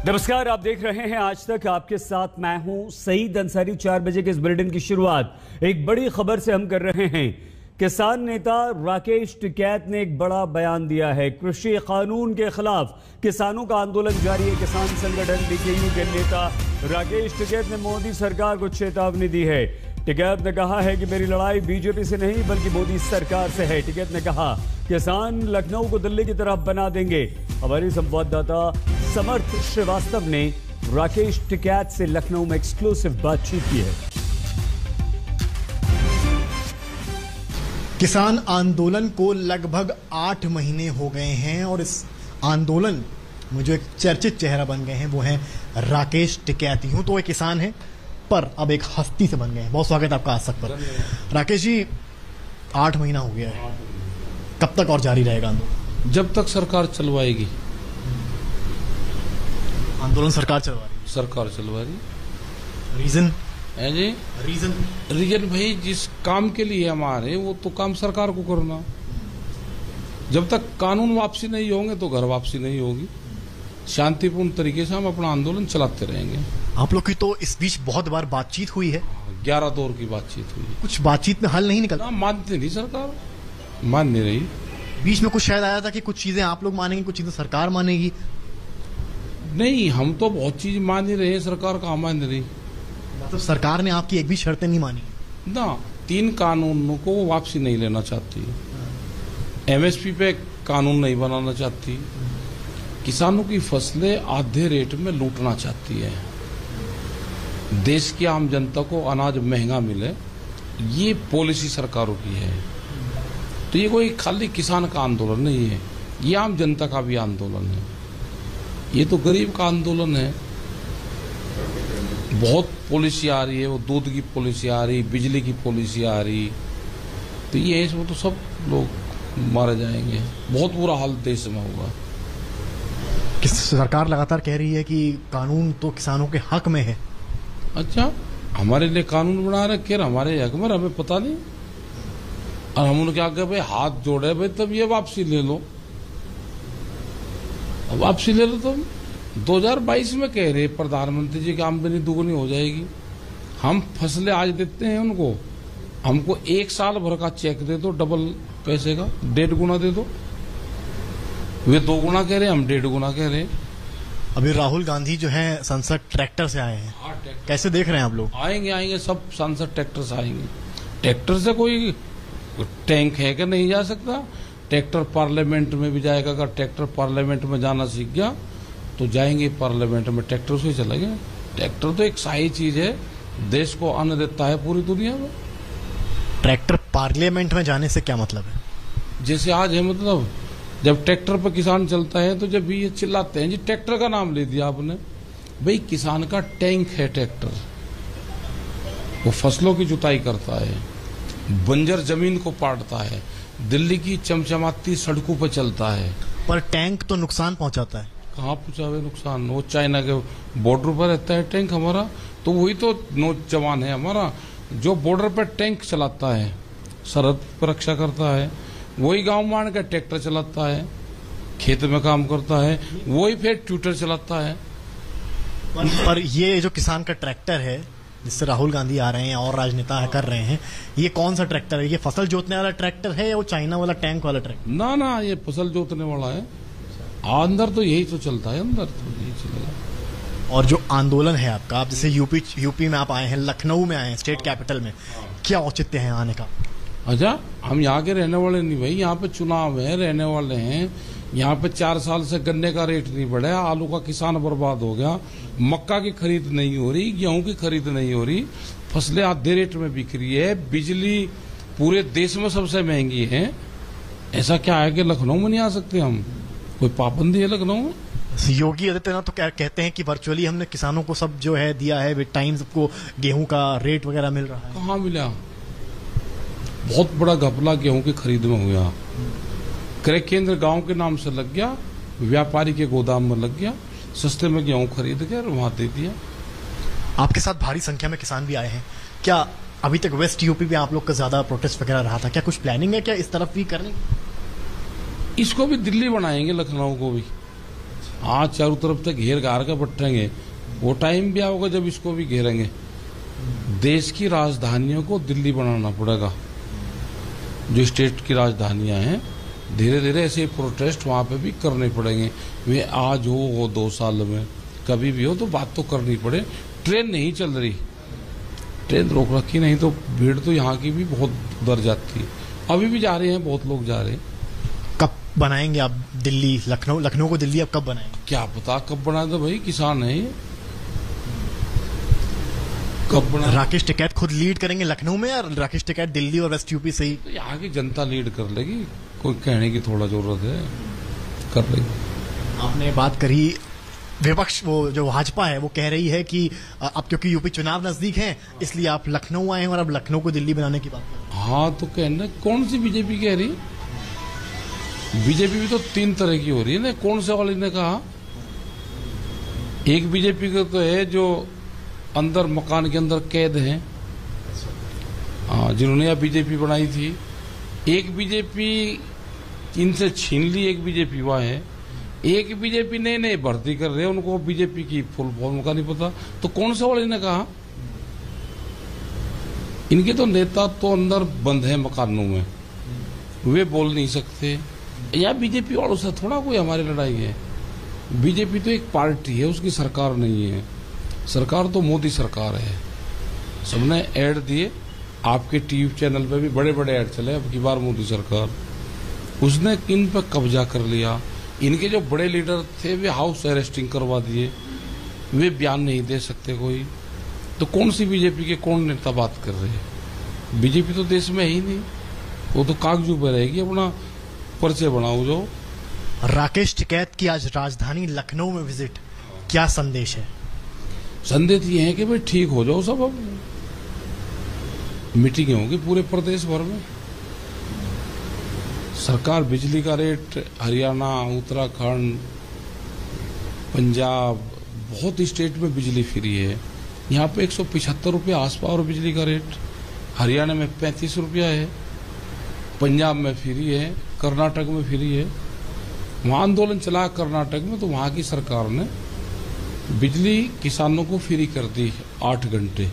नमस्कार, आप देख रहे हैं आज तक। आपके साथ मैं हूं सईद अंसारी। 4 बजे के इस बुलेटिन की शुरुआत एक बड़ी खबर से हम कर रहे हैं। किसान नेता राकेश टिकैत ने एक बड़ा बयान दिया है। कृषि कानून के खिलाफ किसानों का आंदोलन जारी है। किसान संगठन डीकेयू के नेता राकेश टिकैत ने मोदी सरकार को चेतावनी दी है। टिकैत ने कहा है कि मेरी लड़ाई बीजेपी से नहीं बल्कि मोदी सरकार से है। टिकैत ने कहा किसान लखनऊ को दिल्ली की तरफ बना देंगे। हमारी संवाददाता समर्थ श्रीवास्तव ने राकेश टिकैत से लखनऊ में एक्सक्लूसिव बातचीत की है। किसान आंदोलन को लगभग 8 महीने हो गए हैं और इस आंदोलन में जो एक चर्चित चेहरा बन गए हैं वो हैं राकेश टिकैत। यूं तो एक किसान है पर अब एक हस्ती से बन गए हैं। बहुत स्वागत है आपका आज तक पर। राकेश जी, 8 महीना हो गया है, कब तक और जारी रहेगा आंदोलन? जब तक सरकार चलवाएगी। आंदोलन सरकार चलवा रही है? सरकार चलवा रही। रीजन है जी? रीजन भाई, जिस काम के लिए हमारे वो तो काम सरकार को करना। जब तक कानून वापसी नहीं होंगे तो घर वापसी नहीं होगी। शांतिपूर्ण तरीके से हम अपना आंदोलन चलाते रहेंगे। आप लोग की तो इस बीच बहुत बार बातचीत हुई है। 11 दौर की बातचीत हुई। कुछ बातचीत में हल नहीं निकला? मानती नहीं सरकार, मान नहीं रही। बीच में कुछ शायद आया था कि कुछ चीजें आप लोग मानेंगे, कुछ चीजें सरकार मानेगी। नहीं, हम तो बहुत चीज मान ही रहे हैं, सरकार कहाँ मान रही। मतलब सरकार ने आपकी एक भी शर्तें नहीं मानी ना। 3 कानूनों को वो वापसी नहीं लेना चाहती। एमएसपी पे कानून नहीं बनाना चाहती। किसानों की फसलें आधे रेट में लूटना चाहती है। देश की आम जनता को अनाज महंगा मिले, ये पॉलिसी सरकारों की है। तो ये कोई खाली किसान का आंदोलन नहीं है, ये आम जनता का भी आंदोलन है। ये तो गरीब का आंदोलन है। बहुत पॉलिसी आ रही है, वो दूध की पॉलिसी आ रही, बिजली की पॉलिसी आ रही। तो ये इसमें तो सब लोग मारे जाएंगे। बहुत बुरा हाल देश में होगा। सरकार लगातार कह रही है कि कानून तो किसानों के हक में है। अच्छा, हमारे लिए कानून बना रखे, हमारे हक में, हमें पता नहीं। और हम उनके आगे भाई हाथ जोड़े, भाई तब ये वापसी ले लो। अब वापसी ले लो। तुम 2022 में कह रहे प्रधानमंत्री जी की आमदनी दुगनी हो जाएगी। हम फसलें आज देते हैं उनको, हमको 1 साल भर का चेक दे दो, डबल पैसे का 1.5 गुना दे दो। वे 2 गुना कह रहे हैं, हम 1.5 गुना कह रहे हैं। अभी राहुल गांधी जो है संसद ट्रैक्टर से आए हैं, कैसे देख रहे हैं आप लोग? आएंगे सब सांसद ट्रैक्टर से आएंगे। ट्रैक्टर से कोई टैंक है कि नहीं जा सकता? ट्रैक्टर पार्लियामेंट में भी जाएगा। अगर ट्रैक्टर पार्लियामेंट में जाना सीख गया तो जाएंगे पार्लियामेंट में, ट्रैक्टर से चलेंगे। ट्रैक्टर तो एक सही चीज है, देश को अन्न देता है पूरी दुनिया में। ट्रैक्टर पार्लियामेंट में जाने से क्या मतलब है? जैसे आज है, मतलब जब ट्रैक्टर पर किसान चलता है तो जब ये चिल्लाते हैं जी ट्रैक्टर का नाम ले दिया आपने। भाई किसान का टैंक है ट्रैक्टर, वो फसलों की जुताई करता है, बंजर जमीन को पाटता है, दिल्ली की चमचमाती सड़कों पर चलता है। पर टैंक तो नुकसान पहुंचाता है। कहाँ पहुंचावे नुकसान? वो चाइना के बॉर्डर पर रहता है टैंक हमारा, तो वही तो नौजवान है हमारा जो बॉर्डर पर टैंक चलाता है, सरहद पर रक्षा करता है। वही गांव मान के ट्रैक्टर चलाता है, खेत में काम करता है, वही फिर ट्विटर चलाता है। पर ये जो किसान का ट्रैक्टर है जिससे राहुल गांधी आ रहे हैं और राजनेता कर रहे हैं, ये कौन सा ट्रैक्टर है? ये फसल जोतने वाला ट्रैक्टर है या वो चाइना वाला टैंक वाला ट्रैक्टर? ना, ये फसल जोतने वाला है। अंदर तो यही तो चलता है, अंदर तो यही चलेगा। और जो आंदोलन है आपका, आप जैसे यूपी में आप आए हैं, लखनऊ में आए हैं, स्टेट कैपिटल में, क्या औचित्य है आने का? अच्छा, हम यहाँ के रहने वाले नहीं भाई, यहाँ पे चुनाव है, रहने वाले हैं। यहाँ पे 4 साल से गन्ने का रेट नहीं बढ़ा, आलू का किसान बर्बाद हो गया, मक्का की खरीद नहीं हो रही, गेहूं की खरीद नहीं हो रही, फसलें आधे रेट में बिक रही है, बिजली पूरे देश में सबसे महंगी है। ऐसा क्या है कि लखनऊ में नहीं आ सकते हम? कोई पाबंदी है लखनऊ में? योगी आदित्यनाथ तो क्या कहते हैं कि वर्चुअली हमने किसानों को सब जो है दिया है, विद टाइम सबको गेहूं का रेट वगैरह मिल रहा है। कहाँ मिला? बहुत बड़ा घपला गेहूं की खरीद में हुआ। क्रय केंद्र गांव के नाम से लग गया, व्यापारी के गोदाम में लग गया, सस्ते में गेहूं खरीद के वहां दे दिया। आपके साथ भारी संख्या में किसान भी आए हैं, क्या अभी तक वेस्ट यूपी में आप लोग का ज्यादा प्रोटेस्ट वगैरह रहा था? क्या कुछ प्लानिंग है क्या इस तरफ भी करने? इसको भी दिल्ली बनाएंगे, लखनऊ को भी। आज चारों तरफ से घेर घार के बैठेंगे, वो टाइम भी आओगे जब इसको भी घेरेंगे। देश की राजधानियों को दिल्ली बनाना पड़ेगा, जो स्टेट की राजधानियां हैं। धीरे धीरे ऐसे प्रोटेस्ट वहां पे भी करने पड़ेंगे। वे आज हो 2 साल में, कभी भी हो, तो बात तो करनी पड़े। ट्रेन नहीं चल रही, ट्रेन रोक रखी, नहीं तो भीड़ तो यहाँ की भी बहुत उधर जाती है। अभी भी जा रहे हैं, बहुत लोग जा रहे हैं। कब बनाएंगे आप दिल्ली, लखनऊ को दिल्ली अब कब बनाएंगे? क्या पता कब बना दो भाई, किसान है ये, कब बना। राकेश टिकैत खुद लीड करेंगे लखनऊ में, या राकेश टिकैत दिल्ली और वेस्ट यूपी से ही? तो यहाँ की जनता लीड कर लेगी, कोई कहने की थोड़ा जरूरत है, कर लेगी। आपने बात करी विपक्ष, वो जो भाजपा है वो कह रही है कि अब क्योंकि यूपी चुनाव नजदीक है इसलिए आप लखनऊ आए हैं और अब लखनऊ को दिल्ली बनाने की बात कर रहे हैं। हाँ, तो कहना कौन सी बीजेपी कह रही? बीजेपी भी तो 3 तरह की हो रही है ना। कौन से वाले ने कहा? एक बीजेपी का तो है जो अंदर मकान के अंदर कैद हैं, जिन्होंने यह बीजेपी बनाई थी। एक बीजेपी इनसे छीन ली, एक बीजेपी वह है। एक बीजेपी नए भर्ती कर रहे हैं, उनको बीजेपी की फुल फॉर्म का नहीं पता। तो कौन से वाले ने कहा? इनके तो नेता तो अंदर बंद है मकानों में, वे बोल नहीं सकते। या बीजेपी वालों से थोड़ा कोई हमारी लड़ाई है। बीजेपी तो एक पार्टी है, उसकी सरकार नहीं है। सरकार तो मोदी सरकार है। सबने ऐड दिए, आपके टीवी चैनल पे भी बड़े बड़े ऐड चले, अब की बार मोदी सरकार। उसने इन पर कब्जा कर लिया। इनके जो बड़े लीडर थे वे हाउस अरेस्टिंग करवा दिए, वे बयान नहीं दे सकते कोई। तो कौन सी बीजेपी के कौन नेता बात कर रहे हैं? बीजेपी तो देश में है ही नहीं, वो तो कागजों पे रहेगी। अपना पर्चे बनाओ जो। राकेश टिकैत की आज राजधानी लखनऊ में विजिट, क्या संदेश है? संदेश ये है कि भाई ठीक हो जाओ सब। अब मीटिंगें होंगी पूरे प्रदेश भर में। सरकार बिजली का रेट हरियाणा, उत्तराखंड, पंजाब, बहुत स्टेट में बिजली फ्री है। यहाँ पे 175 रुपये आसपास और बिजली का रेट। हरियाणा में 35 रुपया है, पंजाब में फ्री है, कर्नाटक में फ्री है। वहाँ आंदोलन चला कर्नाटक में, तो वहाँ की सरकार ने बिजली किसानों को फ्री कर दी। 8 घंटे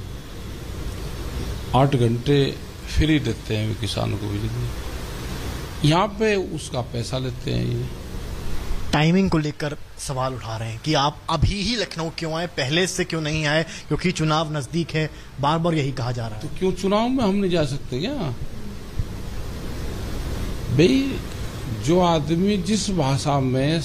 8 घंटे फ्री देते हैं वे किसानों को बिजली। यहाँ पे उसका पैसा लेते हैं ये। टाइमिंग को लेकर सवाल उठा रहे हैं कि आप अभी ही लखनऊ क्यों आए, पहले से क्यों नहीं आए, क्योंकि चुनाव नजदीक है, बार बार यही कहा जा रहा है। तो क्यों चुनाव में हम नहीं जा सकते क्या भाई? जो आदमी जिस भाषा में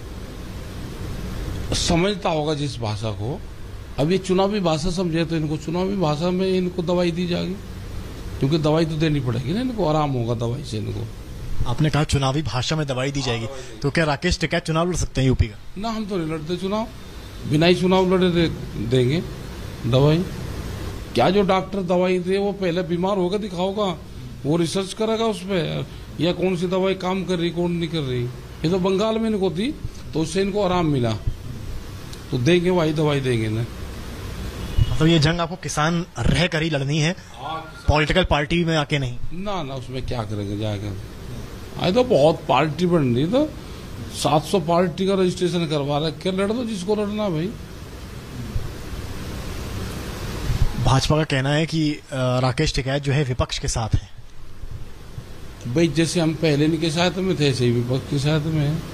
समझता होगा, जिस भाषा को, अब ये चुनावी भाषा समझे तो इनको चुनावी भाषा में इनको दवाई दी जाएगी, क्योंकि दवाई तो देनी पड़ेगी ना, इनको आराम होगा दवाई से इनको। आपने कहा चुनावी भाषा में दवाई दी जाएगी, तो क्या राकेश टिकैत चुनाव लड़ सकते हैं यूपी का? ना, हम तो नहीं लड़ते चुनाव, बिना ही चुनाव लड़े देंगे दवाई। क्या जो डॉक्टर दवाई दे वो पहले बीमार होगा दिखाओगा, वो रिसर्च करेगा उस पर, या कौन सी दवाई काम कर रही कौन नहीं कर रही। ये तो बंगाल में इनको दी तो उससे इनको आराम मिला, तो देंगे वही दवाई देंगे ना। मतलब ये जंग आपको किसान रह कर ही लड़नी है, पॉलिटिकल पार्टी में आके नहीं? ना ना, उसमें क्या करेंगे जाकर। आज तो बहुत पार्टी बन रही, तो 700 पार्टी का रजिस्ट्रेशन करवा रखे, लड़ दो जिसको लड़ना भाई। भाजपा का कहना है कि राकेश टिकैत जो है विपक्ष के साथ है। भाई जैसे हम पहले इनके साथ में थे, ऐसे ही विपक्ष के साथ में है।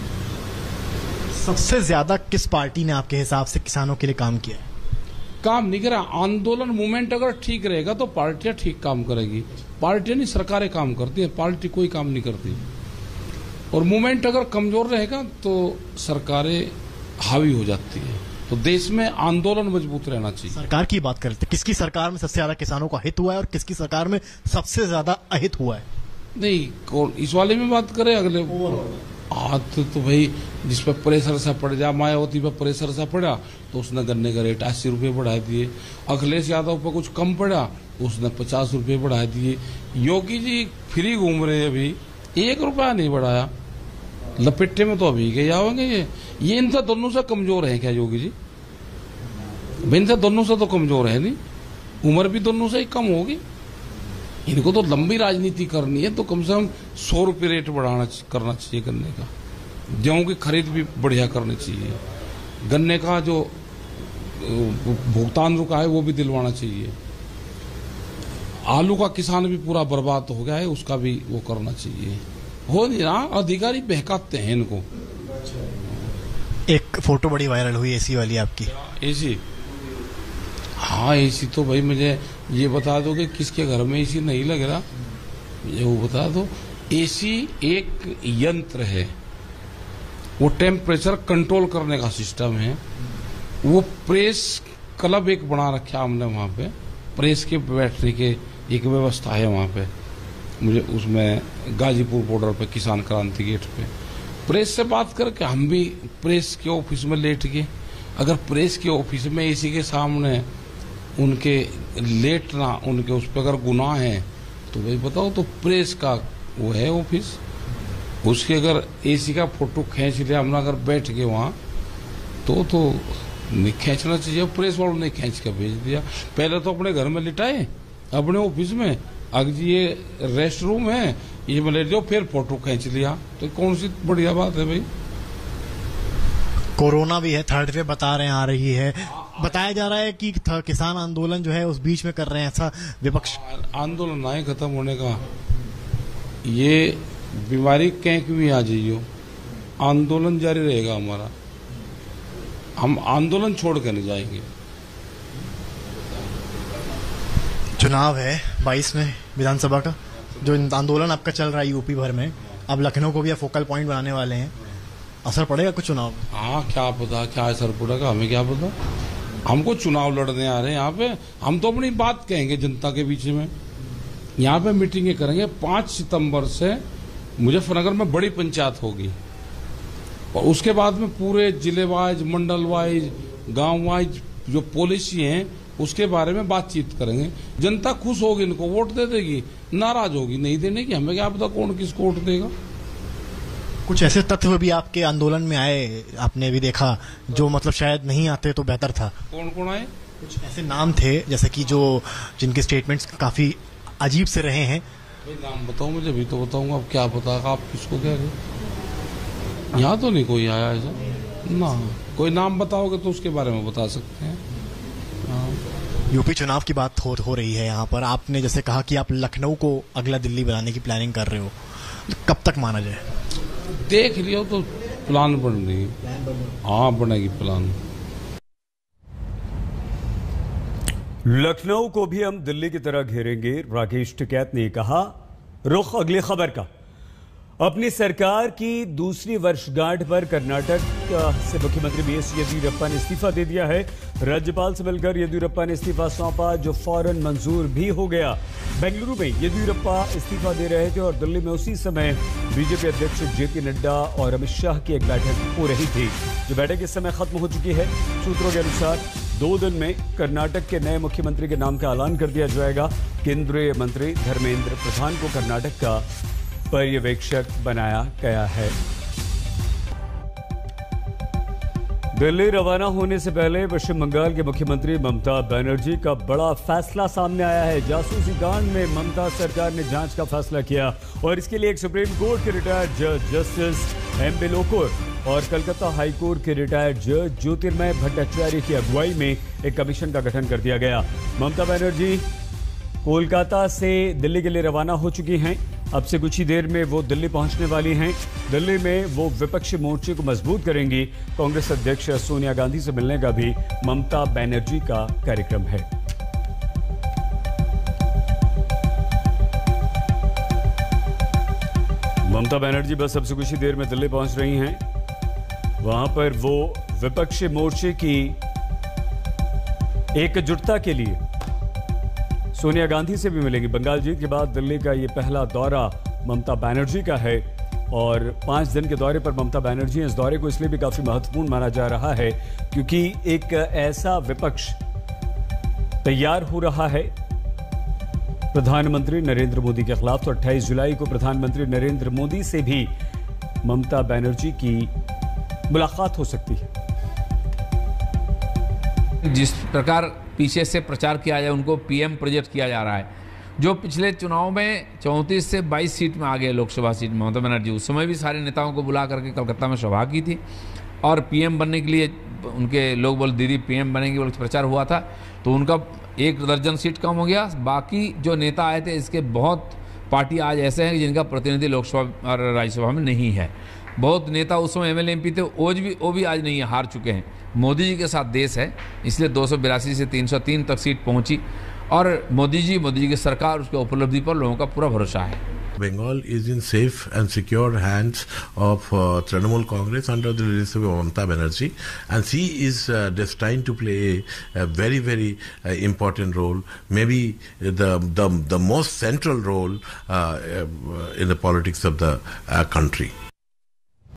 सबसे ज्यादा किस पार्टी ने आपके हिसाब से किसानों के लिए काम किया है? काम नहीं करा। आंदोलन मूवमेंट अगर ठीक रहेगा तो पार्टियां ठीक काम करेगी। पार्टियां नहीं, सरकारें काम करती है, पार्टी कोई काम नहीं करती। और मूवमेंट अगर कमजोर रहेगा तो सरकारें हावी हो जाती है। तो देश में आंदोलन मजबूत रहना चाहिए। सरकार की बात करते, किसकी सरकार में सबसे ज्यादा किसानों का हित हुआ है और किसकी सरकार में सबसे ज्यादा अहित हुआ है? नहीं, कौन इस वाले में बात करे, अगले हाथ तो भाई जिस पर प्रेशर सा पड़ जा, मायावती पर प्रेशर सा पड़ा तो उसने गन्ने का रेट 80 रुपये बढ़ा दिए। अखिलेश यादव पर कुछ कम पड़ा, उसने 50 रुपये बढ़ा दिए। योगी जी फ्री घूम रहे हैं, अभी 1 रुपया नहीं बढ़ाया। लपेटे में तो अभी गए आओगे। ये इनसे दोनों से कमजोर है क्या योगी जी? इनसे दोनों से तो कमजोर है नहीं, उम्र भी दोनों से ही कम होगी। इनको तो लंबी राजनीति करनी है, तो कम से कम 100 रुपये रेट बढ़ाना करना चाहिए गन्ने का। गेहूं की खरीद भी बढ़िया करनी चाहिए, गन्ने का जो भुगतान रुका है वो भी दिलवाना चाहिए, आलू का किसान भी पूरा बर्बाद हो गया है उसका भी वो करना चाहिए। हो नहीं रहा, अधिकारी बहकाते हैं इनको। एक फोटो बड़ी वायरल हुई एसी वाली आपकी। एसी? हाँ एसी तो भाई मुझे ये बता दो कि किसके घर में एसी नहीं लग रहा, ये वो बता दो। एसी एक यंत्र है, वो टेम्परेचर कंट्रोल करने का सिस्टम है। वो प्रेस क्लब एक बना रखा हमने वहाँ पे, प्रेस के बैठने के एक व्यवस्था है वहाँ पे, मुझे उसमें गाजीपुर बॉर्डर पे किसान क्रांति गेट पे प्रेस से बात करके हम भी प्रेस के ऑफिस में लेट गए। अगर प्रेस के ऑफिस में एसी के सामने उनके लेटना, उनके उस पर अगर गुनाह है तो भाई बताओ, तो प्रेस का वो है ऑफिस, उसके अगर एसी का फोटो खींच लिया हमने, अगर बैठ गए वहाँ तो नहीं खींचना चाहिए। प्रेस वालों ने खींच कर भेज दिया। पहले तो अपने घर में लिटाए अपने ऑफिस में, अगर ये रेस्ट रूम है ये में लेट जाओ, फिर फोटो खींच लिया, तो कौन सी बढ़िया बात है भाई। कोरोना भी है, थर्ड वेव बता रहे हैं आ रही है, बताया जा रहा है कि किसान आंदोलन जो है उस बीच में कर रहे हैं, ऐसा विपक्ष। आंदोलन आए खत्म होने का, ये बीमारी कहीं भी आ जाइयो, आंदोलन जारी रहेगा हमारा, हम आंदोलन छोड़ कर नहीं जाएंगे। चुनाव है 22 में विधानसभा का, जो आंदोलन आपका चल रहा है यूपी भर में, अब लखनऊ को भी आप फोकल पॉइंट बनाने वाले हैं, असर पड़ेगा कुछ चुनाव? हाँ क्या पता क्या असर पड़ेगा, हमें क्या पता। हमको चुनाव लड़ने आ रहे हैं यहाँ पे, हम तो अपनी बात कहेंगे जनता के बीच में, यहाँ पे मीटिंगें करेंगे। 5 सितंबर से मुजफ्फरनगर में बड़ी पंचायत होगी और उसके बाद में पूरे जिले वाइज, मंडल वाइज, गांव वाइज जो पॉलिसी है उसके बारे में बातचीत करेंगे। जनता खुश होगी, इनको वोट दे देगी, नाराज होगी नहीं देने की, हमें क्या पता कौन किसको वोट देगा। कुछ ऐसे तत्व भी आपके आंदोलन में आए, आपने भी देखा, जो मतलब शायद नहीं आते तो बेहतर था? कौन कौन आए? कुछ ऐसे नाम थे जैसे कि जो जिनके स्टेटमेंट्स काफी अजीब से रहे हैं। भाई नाम बताओ मुझे, भी तो बताऊंगा, अब क्या पता आप किसको कह रहे। यहाँ तो नहीं कोई आया ऐसा ना, कोई नाम बताओगे तो उसके बारे में बता सकते हैं। यूपी चुनाव की बात हो रही है यहाँ पर, आपने जैसे कहा कि आप लखनऊ को अगला दिल्ली बनाने की प्लानिंग कर रहे हो, तो कब तक माना जाए? देख लियो तो प्लान बन रही है, हाँ बनेगी प्लान। लखनऊ को भी हम दिल्ली की तरह घेरेंगे, राकेश टिकैत ने कहा। रुख अगली खबर का। अपनी सरकार की दूसरी वर्षगांठ पर कर्नाटक से मुख्यमंत्री बीएस येदियुरप्पा ने इस्तीफा दे दिया है। राज्यपाल से मिलकर येदियुरप्पा ने इस्तीफा सौंपा, जो फौरन मंजूर भी हो गया। बेंगलुरु में येदियुरप्पा इस्तीफा दे रहे थे और दिल्ली में उसी समय बीजेपी अध्यक्ष जेपी नड्डा और अमित शाह की एक बैठक हो रही थी, जो बैठक इस समय खत्म हो चुकी है। सूत्रों के अनुसार 2 दिन में कर्नाटक के नए मुख्यमंत्री के नाम का ऐलान कर दिया जाएगा। केंद्रीय मंत्री धर्मेंद्र प्रधान को कर्नाटक का पर्यवेक्षक बनाया गया है। दिल्ली रवाना होने से पहले पश्चिम बंगाल के मुख्यमंत्री ममता बनर्जी का बड़ा फैसला सामने आया है। जासूसी कांड में ममता सरकार ने जांच का फैसला किया और इसके लिए एक सुप्रीम कोर्ट के रिटायर्ड जज जस्टिस एम.बी. लोकुर और कलकत्ता हाई कोर्ट के रिटायर्ड जज ज्योतिर्मय भट्टाचार्य की अगुवाई में एक कमीशन का गठन कर दिया गया। ममता बनर्जी कोलकाता से दिल्ली के लिए रवाना हो चुकी हैं। अब से कुछ ही देर में वो दिल्ली पहुंचने वाली हैं। दिल्ली में वो विपक्षी मोर्चे को मजबूत करेंगी। कांग्रेस अध्यक्ष सोनिया गांधी से मिलने का भी ममता बनर्जी का कार्यक्रम है। ममता बनर्जी बस अब से कुछ ही देर में दिल्ली पहुंच रही हैं। वहां पर वो विपक्षी मोर्चे की एकजुटता के लिए सोनिया गांधी से भी मिलेंगी। बंगाल जीत के बाद दिल्ली का ये पहला दौरा ममता बनर्जी का है और 5 दिन के दौरे पर ममता बनर्जी इस दौरे को इसलिए भी काफी महत्वपूर्ण माना जा रहा है क्योंकि एक ऐसा विपक्ष तैयार हो रहा है प्रधानमंत्री नरेंद्र मोदी के खिलाफ। तो 28 जुलाई को प्रधानमंत्री नरेंद्र मोदी से भी ममता बनर्जी की मुलाकात हो सकती है। जिस प्रकार पीछे से प्रचार किया जाए, उनको पीएम प्रोजेक्ट किया जा रहा है, जो पिछले चुनाव में 34 से 22 सीट में आ गए लोकसभा सीट में ममता बनर्जी, उस समय भी सारे नेताओं को बुला करके कलकत्ता में सभा की थी और पीएम बनने के लिए उनके लोग बोले दीदी पीएम बनेंगे बोल प्रचार हुआ था, तो उनका 1 दर्जन सीट कम हो गया। बाकी जो नेता आए थे इसके बहुत पार्टी आज ऐसे हैं जिनका प्रतिनिधि लोकसभा और राज्यसभा में नहीं है। बहुत नेता उस समय एमएलए एमपी थे, वो भी आज नहीं है, हार चुके हैं। मोदी जी के साथ देश है, इसलिए 282 से 303 तक सीट पहुंची और मोदी जी की सरकार, उसके उपलब्धि पर लोगों का पूरा भरोसा है। Bengal is in safe and secure hands of Trinamool Congress under the leadership of Mamata Banerjee, and she is destined to play a very, very important role, maybe the most central role in the politics of the country.